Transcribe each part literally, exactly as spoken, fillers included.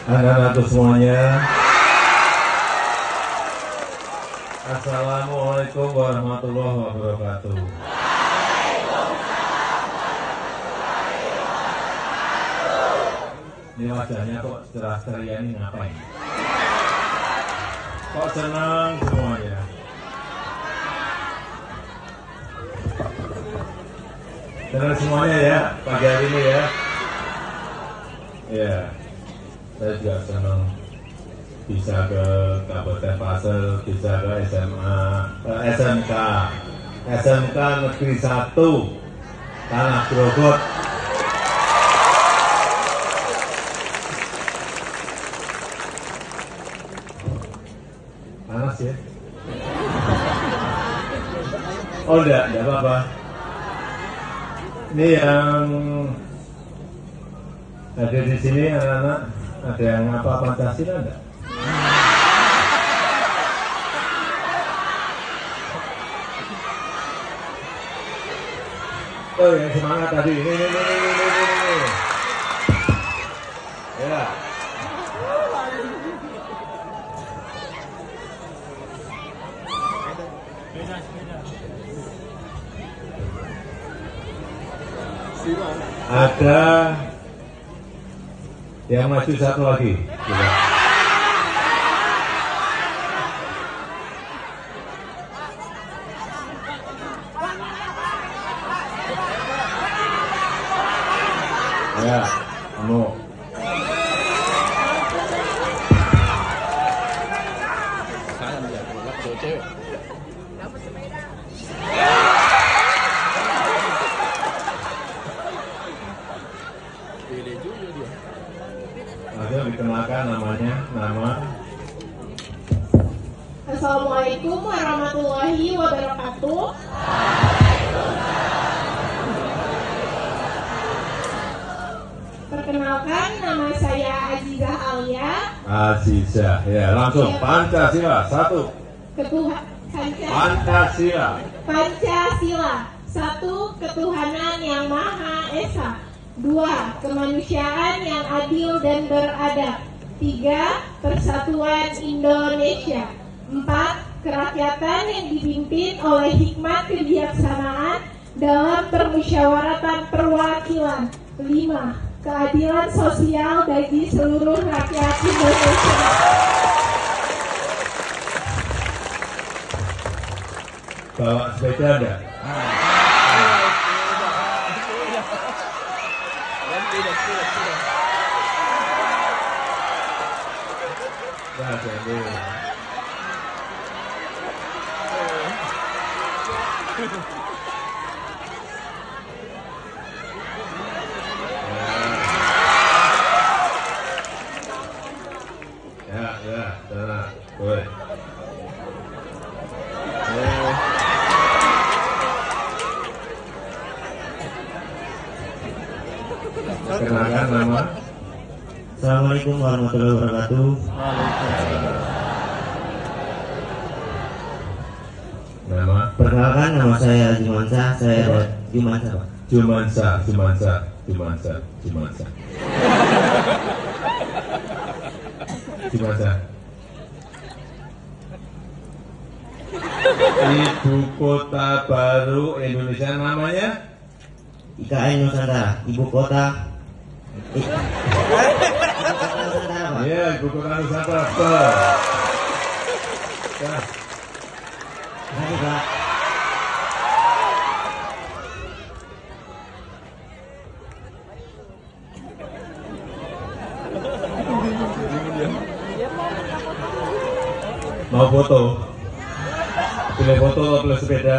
Anak-anakku semuanya, Assalamualaikum warahmatullahi wabarakatuh. Ini wajahnya kok cerah ceria ini ngapain? Kok senang semuanya? Senang semuanya ya, pagi hari ini ya. Ya, saya juga senang bisa ke Kabupaten Pasir, bisa ke S M A, ke S M K, S M K Negeri satu, Tanah Grogot. Panas ya? Oh enggak, enggak apa-apa. Ini yang ada di sini anak-anak, ada yang apa Pancasila enggak? Oh yang semangat tadi, ini, ini, ini, ini, ini, ini. Ya. Ada yang maju satu lagi. Coba. Ya, kamu. Ada dikenalkan namanya, nama. Assalamualaikum warahmatullahi wabarakatuh. Perkenalkan, nama saya Azizah Alia. Azizah, ya langsung Pancasila satu. Ketuhan Pancasila. Pancasila. Pancasila. Satu, ketuhanan yang Maha Esa. Dua, kemanusiaan yang adil dan beradab. Tiga, persatuan Indonesia. Empat, kerakyatan yang dipimpin oleh hikmat kebijaksanaan dalam permusyawaratan perwakilan. Lima, keadilan sosial bagi seluruh rakyat Indonesia. Bawa sepeda ada? Nah, jadi. Ya, ya, sana, boleh. Kenalkan nama. Assalamualaikum warahmatullahi wabarakatuh. Nama. Perkenalkan, nama saya Jumansa. Saya Jumansa, Pak. Jumansa, Jumansa, Jumansa, Jumansa. Jumansa. Ibu kota baru Indonesia namanya? I K N Nusantara, ibu kota. Ibu kota Nusantara, Pak. Iya, ibu kota Nusantara. Betul. Ya. Terima kasih, Pak. Mau foto? Pilih foto atau pilih sepeda?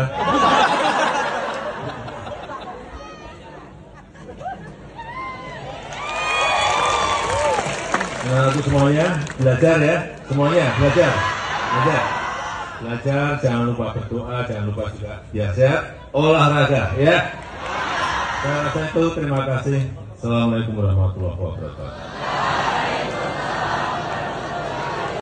Nah, itu semuanya belajar ya, semuanya belajar, belajar, belajar. Jangan lupa berdoa, jangan lupa juga biar sehat, olahraga ya. Saya rasa itu, terima kasih. Assalamualaikum warahmatullahi wabarakatuh.